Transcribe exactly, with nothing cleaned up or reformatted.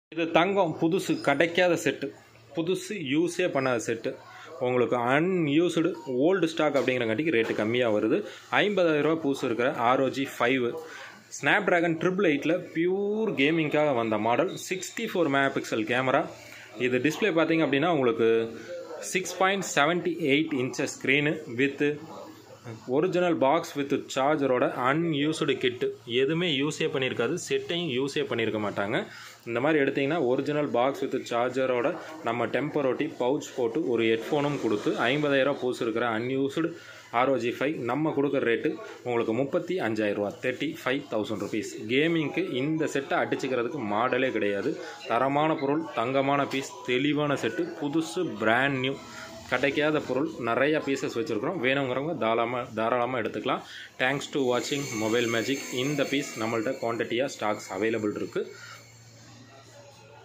இது தங்கம் புதுசு கிடைக்காத செட்டு, புதுசு யூஸே பண்ணாத செட்டு. உங்களுக்கு அன்யூஸ்டு ஓல்டு ஸ்டாக் அப்படிங்கிறங்காட்டிக்கு ரேட்டு கம்மியாக வருது. ஐம்பதாயிரம் ரூபா பூசு இருக்கிற ROG five Snapdragon triple எயிட்டில் பியூர் கேமிங்காக வந்த model. Sixty four mega pixel camera. இது டிஸ்பிளே பார்த்தீங்க அப்படின்னா உங்களுக்கு six point seventy eight inches screen with original box with சார்ஜரோட அன்யூஸ்டு கிட்டு. எதுவுமே யூஸே பண்ணியிருக்காது, செட்டையும் யூஸே பண்ணியிருக்க மாட்டாங்க. இந்த மாதிரி எடுத்திங்கன்னா ஒரிஜினல் பாக்ஸ் வித் சார்ஜரோட நம்ம டெம்பரோட்டி பவுச் போட்டு ஒரு ஹெட்ஃபோனும் கொடுத்து ஐம்பதாயிரம் பூசு இருக்கிற அன்யூஸ்டு ஆர்ஓஜி ஃபைவ் நம்ம கொடுக்குற ரேட்டு உங்களுக்கு முப்பத்தி அஞ்சாயிரரூவா, தேர்ட்டி ஃபைவ் தௌசண்ட் ருபீஸ். கேமிங்க்கு இந்த செட்டை அடிச்சுக்கிறதுக்கு மாடலே கிடையாது. தரமான பொருள், தங்கமான பீஸ், தெளிவான செட்டு, புதுசு பிராண்ட் நியூ, கிடைக்காத பொருள், நிறைய பீசஸ் வச்சுருக்கிறோம். வேணுங்கிறவங்க தாராளமாக தாராளமாக எடுத்துக்கலாம். தேங்க்ஸ் டு வாட்சிங் மொபைல் மேஜிக். இந்த பீஸ் நம்மள்ட்ட குவான்டிட்டியாக ஸ்டாக்ஸ் அவைலபிள் இருக்குது.